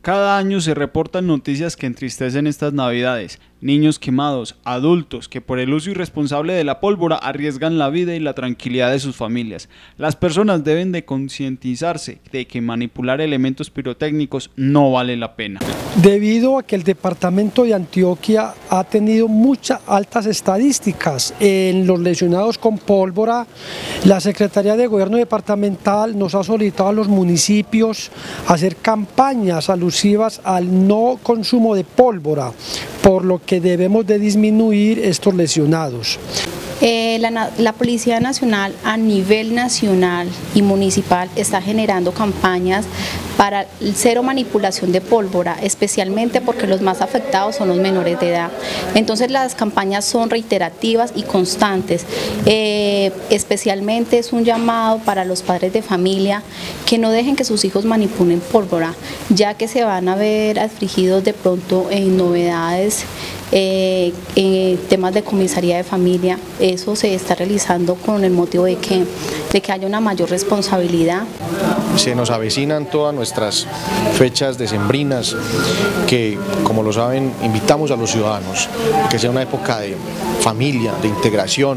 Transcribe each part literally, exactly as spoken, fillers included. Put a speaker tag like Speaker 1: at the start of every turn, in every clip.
Speaker 1: Cada año se reportan noticias que entristecen estas navidades. Niños quemados, adultos que por el uso irresponsable de la pólvora arriesgan la vida y la tranquilidad de sus familias. Las personas deben de concientizarse de que manipular elementos pirotécnicos no vale la pena.
Speaker 2: Debido a que el departamento de Antioquia ha tenido muchas altas estadísticas en los lesionados con pólvora, la Secretaría de Gobierno Departamental nos ha solicitado a los municipios hacer campañas alusivas al no consumo de pólvora, por lo que debemos de disminuir estos lesionados.
Speaker 3: Eh, la, la Policía Nacional a nivel nacional y municipal está generando campañas para el cero manipulación de pólvora, especialmente porque los más afectados son los menores de edad. Entonces las campañas son reiterativas y constantes, eh, especialmente es un llamado para los padres de familia que no dejen que sus hijos manipulen pólvora, ya que se van a ver afligidos de pronto en novedades, eh, en temas de comisaría de familia. Eso se está realizando con el motivo de que, de que haya una mayor responsabilidad.
Speaker 4: Se nos avecinan todas nuestras fechas decembrinas que, como lo saben, invitamos a los ciudadanos a que sea una época de familia, de integración,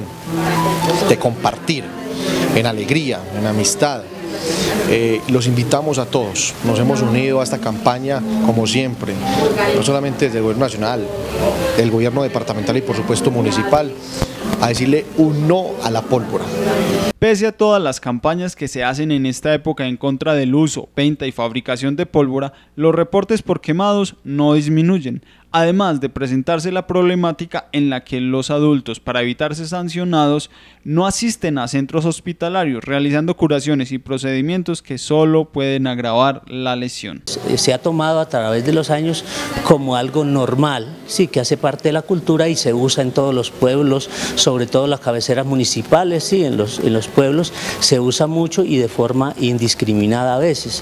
Speaker 4: de compartir, en alegría, en amistad. Eh, los invitamos a todos, nos hemos unido a esta campaña como siempre, no solamente desde el gobierno nacional, el gobierno departamental y por supuesto municipal, a decirle un no a la pólvora.
Speaker 1: Pese a todas las campañas que se hacen en esta época en contra del uso, venta y fabricación de pólvora, los reportes por quemados no disminuyen, además de presentarse la problemática en la que los adultos, para evitar ser sancionados, no asisten a centros hospitalarios, realizando curaciones y procedimientos que solo pueden agravar la lesión.
Speaker 5: Se ha tomado a través de los años como algo normal, sí, que hace parte de la cultura y se usa en todos los pueblos, sobre todo las cabeceras municipales, sí, en los, en los pueblos se usa mucho y de forma indiscriminada a veces.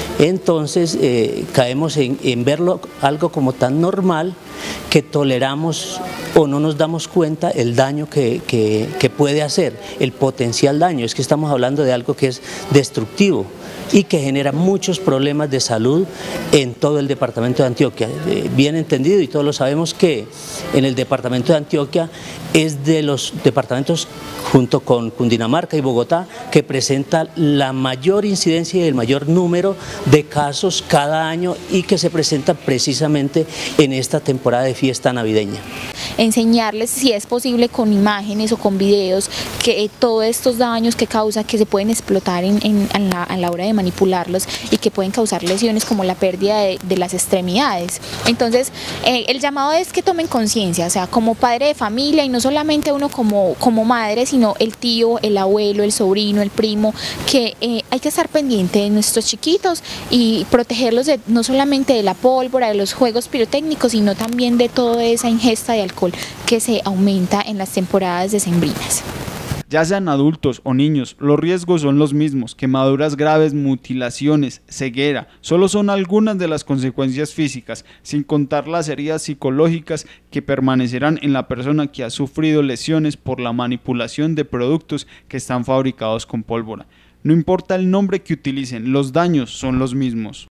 Speaker 5: Entonces eh, caemos en, en verlo algo como tan normal que toleramos o no nos damos cuenta el daño que, que, que puede hacer, el potencial daño. Es que estamos hablando de algo que es destructivo y que genera muchos problemas de salud en todo el departamento de Antioquia. Eh, bien entendido, y todos lo sabemos, que en el departamento de Antioquia es de los departamentos, junto con Cundinamarca y Bogotá, que presenta la mayor incidencia y el mayor número de casos cada año y que se presenta precisamente en esta temporada de fiesta navideña.
Speaker 6: Enseñarles, si es posible, con imágenes o con videos, que eh, todos estos daños que causa, que se pueden explotar en, en, en, la, en la hora de manipularlos y que pueden causar lesiones como la pérdida de, de las extremidades. Entonces, eh, el llamado es que tomen conciencia, o sea, como padre de familia, y no solamente uno como, como madre, sino el tío, el abuelo, el sobrino, el primo, que eh, hay que estar pendiente de nuestros chiquitos y protegerlos de, no solamente de la pólvora, de los juegos pirotécnicos, sino también de toda esa ingesta de alcohol que se aumenta en las temporadas decembrinas.
Speaker 1: Ya sean adultos o niños, los riesgos son los mismos: quemaduras graves, mutilaciones, ceguera. Solo son algunas de las consecuencias físicas, sin contar las heridas psicológicas que permanecerán en la persona que ha sufrido lesiones por la manipulación de productos que están fabricados con pólvora. No importa el nombre que utilicen, los daños son los mismos.